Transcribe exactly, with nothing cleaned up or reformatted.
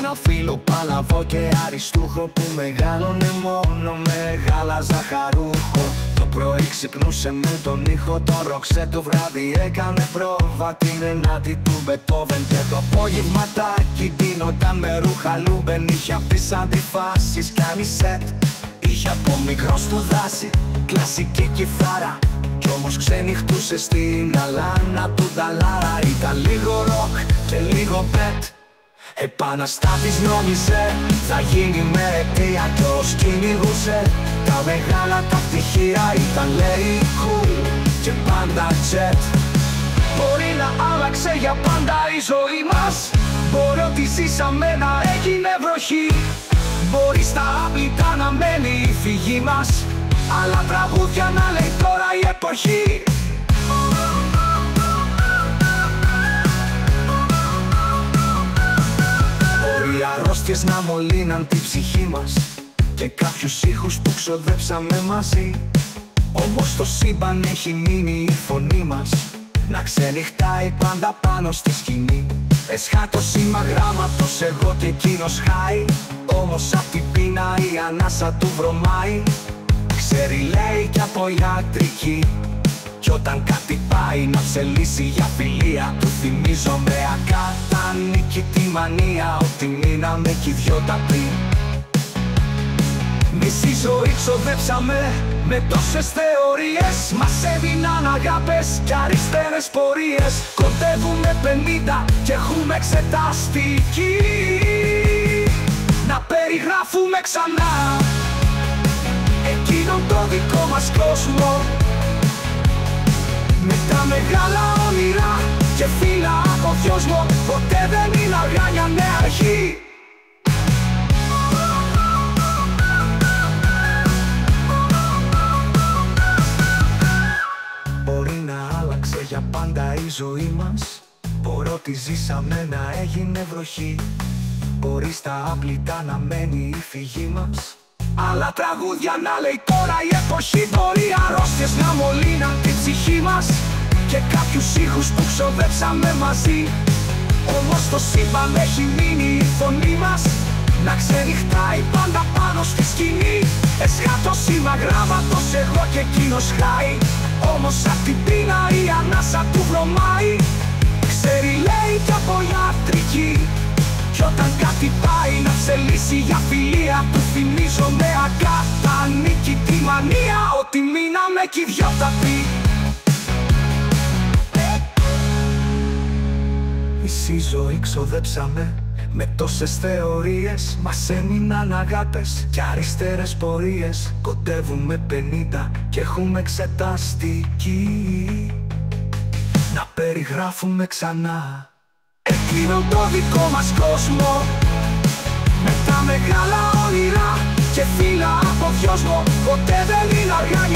ένα φίλο παλαβό και αριστούχο που μεγάλωνε μόνο μεγάλα ζαχαρούχο. Το πρωί ξυπνούσε με τον ήχο τον ροξέ, το βράδυ έκανε πρόβα την ενάτη του Μπετόβεν. Και το απόγευματάκι ντύνονταν με ρούχα Λούμπεν. Είχε απείς αντιφάσεις κάνει σετ, είχε από μικρό στο δάση κλασική κιθάρα. Κι όμως ξενυχτούσε στην αλάνα του Νταλάρα. Ήταν λίγο ροκ και λίγο πετ, επαναστάτης νόμιζε θα γίνει με αιτία. Κι ως κυνηγούσε τα μεγάλα τα πτυχία, ήταν λέει cool και πάντα jet. Μπορεί να άλλαξε για πάντα η ζωή μας, μπορεί ότι ζήσαμε να έγινε βροχή, μπορεί στα άπλυτα να μένει η φυγή μας, άλλα τραγούδια να λέει τώρα η εποχή. Μπορεί αρρώστιες να μολύναν την ψυχή μας και κάποιους ήχους που ξοδέψαμε μαζί. Όμως το σύμπαν έχει μείνει η φωνή μας να ξενυχτάει πάντα πάνω στη σκηνή. Εσχάτω σήμα γράμματος εγώ και εκείνος χάει, όμως απ' την πείνα η ανάσα του βρωμάει. Ξέρει λέει κι από ιατρική, κι όταν κάτι πάει να ψελίσει για φιλία, του θυμίζω με ακατανίκητη μανία ότι μείναμε κι οι δυο τα πριν. Μισή ζωή ξοδέψαμε με τόσες θεωρίες, μας έδιναν αγάπες κι αριστερές πορείες. Κοντεύουμε πενήντα κι έχουμε εξεταστική, να περιγράφουμε ξανά εκείνον το δικό μας κόσμο, με τα μεγάλα όνειρα και φύλλα από δυόσμο. Ποτέ δεν είναι αργά για νέα αρχή. Μπορεί να άλλαξε για πάντα η ζωή μας, μπορεί ότι ζήσαμε να έγινε βροχή, μπορεί στα άπλυτα να μένει η φυγή μας, άλλα τραγούδια να λέει τώρα η εποχή. Μπορεί αρρώστιες να μολύναν την ψυχή μας και κάποιους ήχους που ξοδέψαμε μαζί. Όμως το σύμπαν έχει μείνει η φωνή μας να ξενυχτάει πάντα πάνω στη σκηνή. Εσχάτω σήμα γράμματος εγώ και εκείνος χάει, όμως απ' την πείνα η ανάσα του βρωμάει. Ξέρει λέει κι από ιατρική, κι όταν κάτι πάει να ψελίσει για φιλία, του θυμίζω με ακατανίκητη μανία ότι μείναμε κι οι δυο τα πει. Μισή ζωή ξοδέψαμε με τόσες θεωρίες, μας έμειναν αγάπες κι αριστερές πορείες. Κοντεύουμε πενήντα κι έχουμε εξεταστική, να περιγράφουμε ξανά εκείνον το δικό μας κόσμο, με τα μεγάλα όνειρα και φύλλα από δυόσμο. Ποτέ δεν είναι αργά